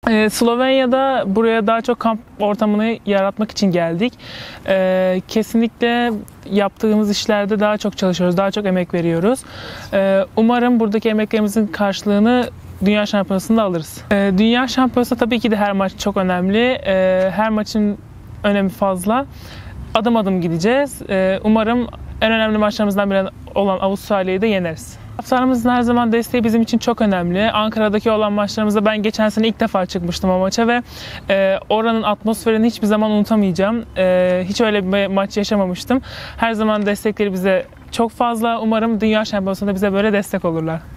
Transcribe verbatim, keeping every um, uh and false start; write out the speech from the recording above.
Ee, Slovenya'da buraya daha çok kamp ortamını yaratmak için geldik. Ee, kesinlikle yaptığımız işlerde daha çok çalışıyoruz, daha çok emek veriyoruz. Ee, umarım buradaki emeklerimizin karşılığını Dünya Şampiyonası'nda alırız. Ee, Dünya Şampiyonası tabii ki de her maç çok önemli. Ee, her maçın önemi fazla. Adım adım gideceğiz. Ee, umarım en önemli maçlarımızdan biri olan Avustralya'yı da yeneriz. Taraftarımızın her zaman desteği bizim için çok önemli. Ankara'daki olan maçlarımızda ben geçen sene ilk defa çıkmıştım o maça ve e, oranın atmosferini hiçbir zaman unutamayacağım. E, hiç öyle bir maç yaşamamıştım. Her zaman destekleri bize çok fazla. Umarım Dünya Şampiyonası'nda bize böyle destek olurlar.